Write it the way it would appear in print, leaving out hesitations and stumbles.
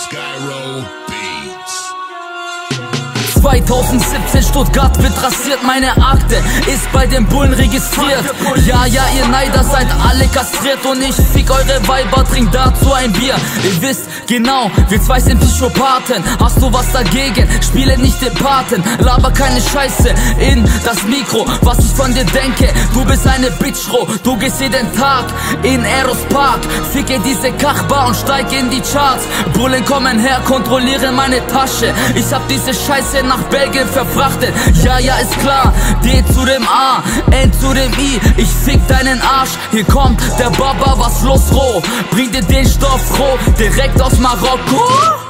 Skyro Beats. 2017 Stuttgart wird rasiert, meine Akte ist bei den Bullen registriert. Ja, ihr Neider seid alle kastriert und ich fick eure Weiber, trink dazu ein Bier. Ihr wisst genau, wir zwei sind Psychopathen. Hast du was dagegen? Spiele nicht den Paten, laber keine Scheiße in das Mikro. Was ich von dir denke, du bist eine Bitchro. Du gehst jeden Tag in Eros Park, ficke diese Kachbar und steig in die Charts. Bullen kommen her, kontrollieren meine Tasche. Ich hab diese Scheiße nach Belgien verfrachtet. Ja, ist klar. D zu dem A, N zu dem I. Ich fick deinen Arsch. Hier kommt der Baba, was los, Roh? Bring dir den Stoff roh, direkt aus Marokko.